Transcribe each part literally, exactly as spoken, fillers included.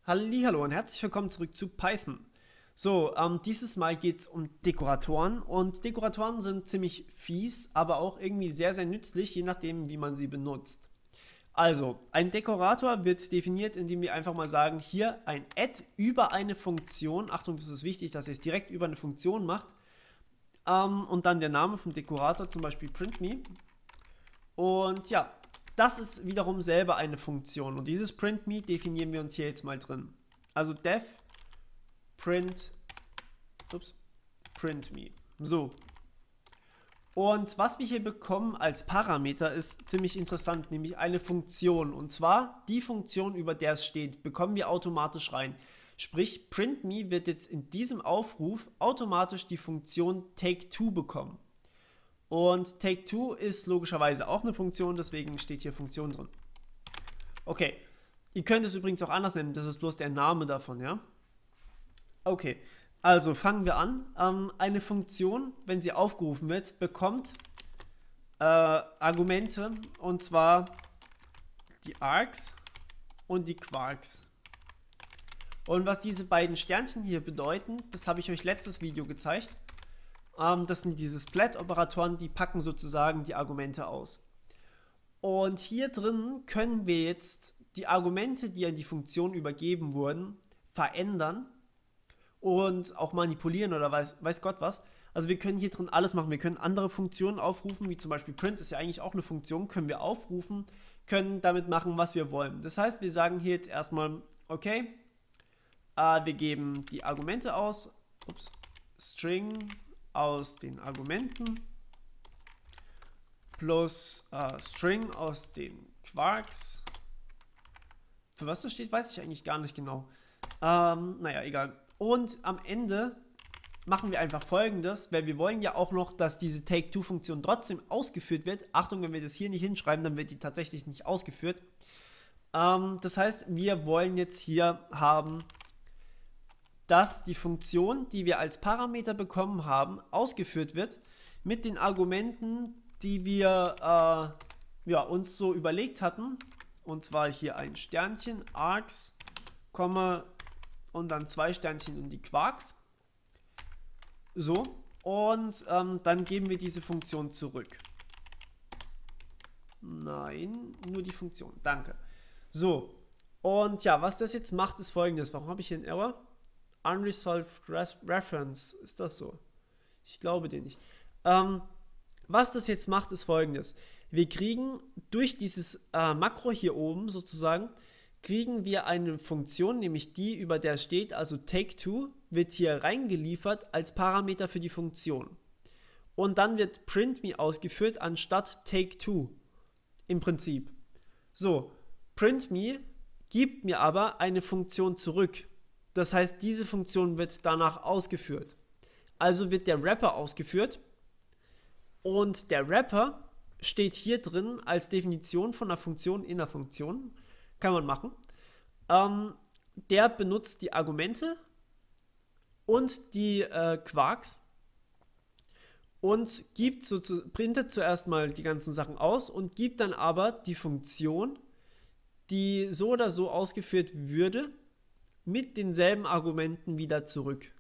Hallihallo und herzlich willkommen zurück zu Python. So, ähm, dieses Mal geht es um Dekoratoren und Dekoratoren sind ziemlich fies, aber auch irgendwie sehr, sehr nützlich, je nachdem, wie man sie benutzt. Also, ein Dekorator wird definiert, indem wir einfach mal sagen, hier ein Add über eine Funktion, Achtung, das ist wichtig, dass ihr es direkt über eine Funktion macht, ähm, und dann der Name vom Dekorator, zum Beispiel printMe. Und ja, das ist wiederum selber eine Funktion und dieses printMe definieren wir uns hier jetzt mal drin. Also def print, ups, printMe. So. Und was wir hier bekommen als Parameter ist ziemlich interessant, nämlich eine Funktion. Und zwar die Funktion, über der es steht, bekommen wir automatisch rein. Sprich, printMe wird jetzt in diesem Aufruf automatisch die Funktion take-two bekommen. Und take-two ist logischerweise auch eine Funktion, deswegen steht hier Funktion drin. Okay, ihr könnt es übrigens auch anders nennen, das ist bloß der Name davon, ja? Okay, also fangen wir an. Ähm, eine Funktion, wenn sie aufgerufen wird, bekommt äh, Argumente, und zwar die Args und die Quarks. Und was diese beiden Sternchen hier bedeuten, das habe ich euch letztes Video gezeigt. Das sind diese Splat-Operatoren, die packen sozusagen die Argumente aus. Und hier drin können wir jetzt die Argumente, die an die Funktion übergeben wurden, verändern und auch manipulieren oder weiß, weiß Gott was. Also wir können hier drin alles machen. Wir können andere Funktionen aufrufen, wie zum Beispiel print ist ja eigentlich auch eine Funktion, können wir aufrufen, können damit machen, was wir wollen. Das heißt, wir sagen hier jetzt erstmal, okay, äh, wir geben die Argumente aus, ups, String aus den Argumenten plus äh, String aus den Quarks. Für was das steht, weiß ich eigentlich gar nicht genau. Ähm, naja, egal. Und am Ende machen wir einfach Folgendes, weil wir wollen ja auch noch, dass diese take-two-Funktion trotzdem ausgeführt wird. Achtung, wenn wir das hier nicht hinschreiben, dann wird die tatsächlich nicht ausgeführt. Ähm, das heißt, wir wollen jetzt hier haben, dass die Funktion, die wir als Parameter bekommen haben, ausgeführt wird mit den Argumenten, die wir äh, ja, uns so überlegt hatten. Und zwar hier ein Sternchen, Args, und dann zwei Sternchen und die Quarks. So, und ähm, dann geben wir diese Funktion zurück. Nein, nur die Funktion, danke. So, und ja, was das jetzt macht, ist folgendes. Warum habe ich hier einen Error? Unresolved Reference, ist das so? Ich glaube den nicht. Ähm, was das jetzt macht, ist folgendes. Wir kriegen durch dieses äh, Makro hier oben sozusagen, kriegen wir eine Funktion, nämlich die, über der steht, also take-two, wird hier reingeliefert als Parameter für die Funktion. Und dann wird printMe ausgeführt anstatt take-two im Prinzip. So, printMe gibt mir aber eine Funktion zurück. Das heißt, diese Funktion wird danach ausgeführt. Also wird der Wrapper ausgeführt und der Wrapper steht hier drin als Definition von einer Funktion in der Funktion. Kann man machen. Ähm, der benutzt die Argumente und die äh, Quarks und gibt so zu, printet zuerst mal die ganzen Sachen aus und gibt dann aber die Funktion, die so oder so ausgeführt würde, mit denselben Argumenten wieder zurück.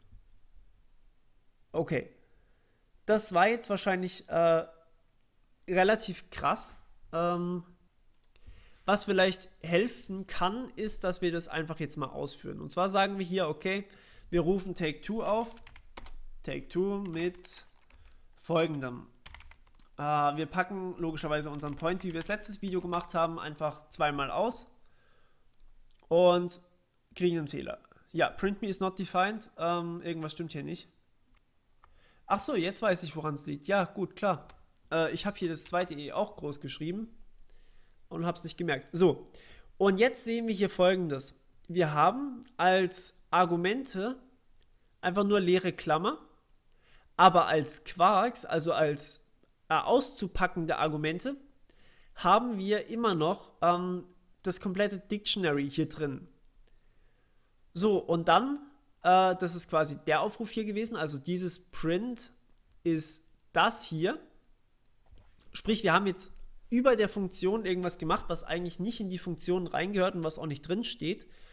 Okay. Das war jetzt wahrscheinlich äh, relativ krass. Ähm, was vielleicht helfen kann, ist, dass wir das einfach jetzt mal ausführen. Und zwar sagen wir hier, okay, wir rufen take-two auf. take-two mit folgendem. Äh, wir packen logischerweise unseren Point, wie wir das letztes Video gemacht haben, einfach zweimal aus. Und kriegen einen Fehler. Ja, printMe is not defined. Ähm, irgendwas stimmt hier nicht. Ach so, jetzt weiß ich, woran es liegt. Ja, gut, klar. Äh, ich habe hier das zweite E auch groß geschrieben und habe es nicht gemerkt. So, und jetzt sehen wir hier Folgendes. Wir haben als Argumente einfach nur leere Klammer, aber als Quarks, also als äh, auszupackende Argumente, haben wir immer noch ähm, das komplette Dictionary hier drin. So, und dann, äh, das ist quasi der Aufruf hier gewesen, also dieses Print ist das hier. Sprich, wir haben jetzt über der Funktion irgendwas gemacht, was eigentlich nicht in die Funktion reingehört und was auch nicht drin steht.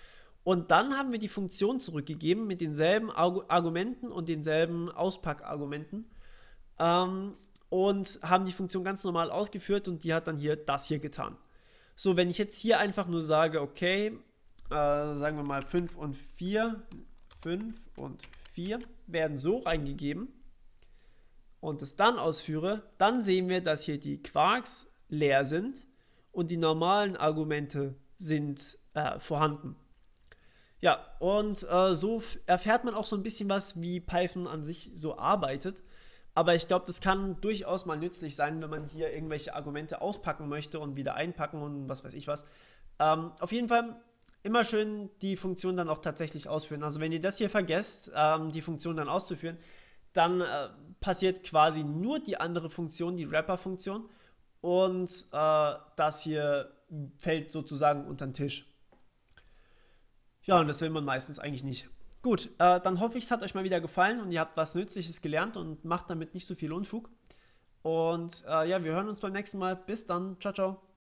Und dann haben wir die Funktion zurückgegeben mit denselben Argumenten und denselben Auspackargumenten ähm, und haben die Funktion ganz normal ausgeführt und die hat dann hier das hier getan. So, wenn ich jetzt hier einfach nur sage, okay, äh, sagen wir mal fünf und vier, fünf und vier werden so reingegeben und es dann ausführe, dann sehen wir, dass hier die Quarks leer sind und die normalen Argumente sind äh, vorhanden. Ja, und äh, so erfährt man auch so ein bisschen was, wie Python an sich so arbeitet. Aber ich glaube, das kann durchaus mal nützlich sein, wenn man hier irgendwelche Argumente auspacken möchte und wieder einpacken und was weiß ich was. Ähm, auf jeden Fall immer schön die Funktion dann auch tatsächlich ausführen. Also wenn ihr das hier vergesst, ähm, die Funktion dann auszuführen, dann äh, passiert quasi nur die andere Funktion, die Wrapper-Funktion. Und äh, das hier fällt sozusagen unter den Tisch. Ja, und das will man meistens eigentlich nicht. Gut, äh, dann hoffe ich, es hat euch mal wieder gefallen und ihr habt was Nützliches gelernt und macht damit nicht so viel Unfug. Und äh, ja, wir hören uns beim nächsten Mal. Bis dann. Ciao, ciao.